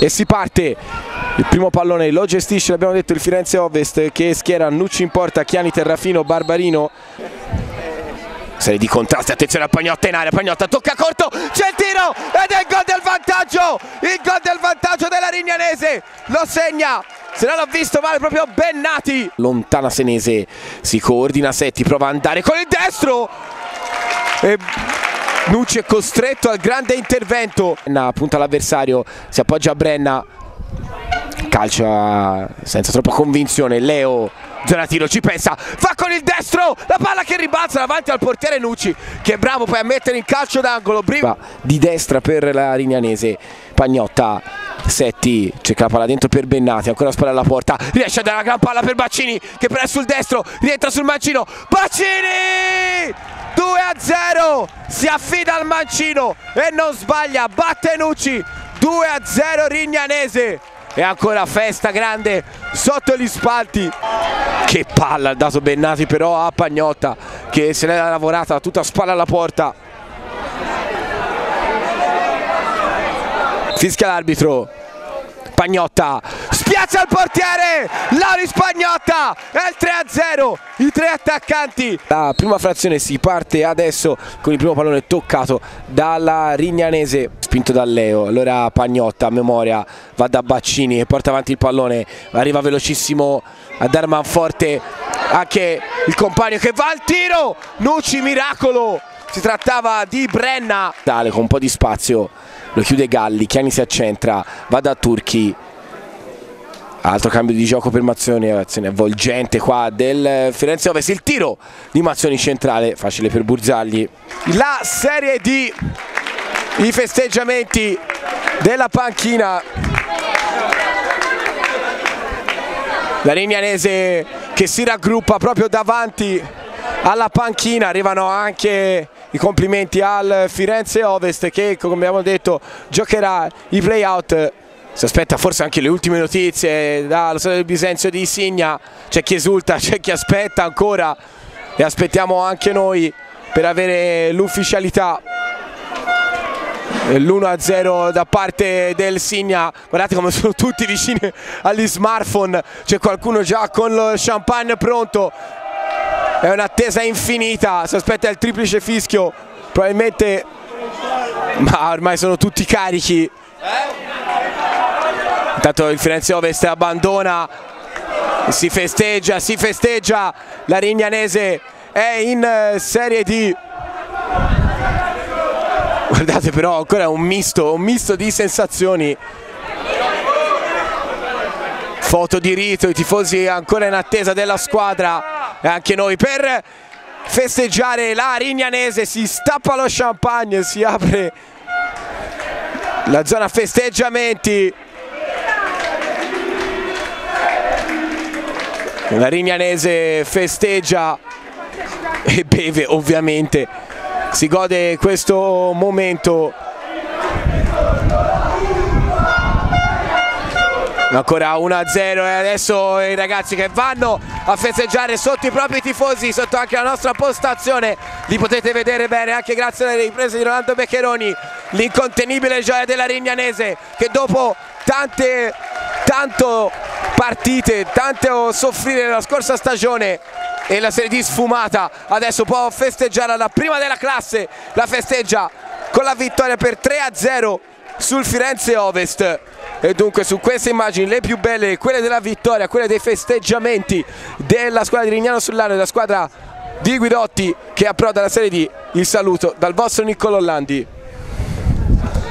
e si parte. Il primo pallone lo gestisce, l'abbiamo detto, il Firenze Ovest, che schiera Nucci in porta, Chiani, Terrafino, Barbarino. Serie di contrasti, attenzione a Pagnotta in area, Pagnotta tocca corto, c'è il tiro ed è il gol del vantaggio della Rignanese, lo segna, se non l'ho visto male proprio Bennati. Lontana Senese, si coordina Setti, prova ad andare con il destro e Nucci è costretto al grande intervento. Punta l'avversario, si appoggia a Brenna, calcia senza troppa convinzione, Leo, zona tiro, ci pensa, va con il destro, la palla che ribalza davanti al portiere Nucci, che è bravo poi a mettere in calcio d'angolo, di destra per la Rignanese. Pagnotta, Setti, cerca la palla dentro per Bennati, ancora spalla alla porta, riesce a dare una gran palla per Baccini, che prende sul destro, rientra sul mancino, Baccini! 2-0, si affida al mancino e non sbaglia, batte Nucci, 2-0 Rignanese. E ancora festa grande sotto gli spalti. Che palla ha dato Bennati però a Pagnotta, che se l'è lavorata tutta a spalla alla porta. Fischia l'arbitro. Pagnotta spiazza il portiere, Lauris Pagnotta, è il 3-0, i tre attaccanti. La prima frazione si parte adesso con il primo pallone toccato dalla Rignanese, spinto da Leo. Allora Pagnotta a memoria va da Baccini e porta avanti il pallone, arriva velocissimo a dar manforte anche il compagno che va al tiro, Nucci, miracolo, si trattava di Brenna. Dale con un po' di spazio, lo chiude Galli, Chiani si accentra, va da Turchi, altro cambio di gioco per Mazzoni, azione avvolgente qua del Firenze Ovest, il tiro di Mazzoni centrale, facile per Burzagli. La Serie D, i festeggiamenti della panchina, la Rignanese che si raggruppa proprio davanti alla panchina, arrivano anche i complimenti al Firenze Ovest che, come abbiamo detto, giocherà i play-out. Si aspetta forse anche le ultime notizie dallo stadio del Bisenzio di Isigna, c'è chi esulta, c'è chi aspetta ancora e aspettiamo anche noi per avere l'ufficialità. L'1-0 da parte del Signa, guardate come sono tutti vicini agli smartphone, c'è qualcuno già con lo champagne pronto. È un'attesa infinita, si aspetta il triplice fischio, probabilmente, ma ormai sono tutti carichi. Intanto il Firenze Ovest abbandona, si festeggia, la Rignanese è in Serie D. Guardate però ancora un misto di sensazioni. Foto di rito, i tifosi ancora in attesa della squadra. E anche noi per festeggiare la Rignanese, si stappa lo champagne, si apre la zona festeggiamenti. La Rignanese festeggia e beve ovviamente, si gode questo momento. Ancora 1-0 e adesso i ragazzi che vanno a festeggiare sotto i propri tifosi, sotto anche la nostra postazione, li potete vedere bene anche grazie alle riprese di Rolando Beccheroni, l'incontenibile gioia della Rignanese che dopo tante partite, tanto soffrire nella scorsa stagione e la Serie D sfumata, adesso può festeggiare alla prima della classe, la festeggia con la vittoria per 3-0 sul Firenze Ovest. E dunque su queste immagini, le più belle, quelle della vittoria, quelle dei festeggiamenti della squadra di Rignano Sull'Arno e della squadra di Guidotti che approda alla Serie D, il saluto dal vostro Niccolò Landi.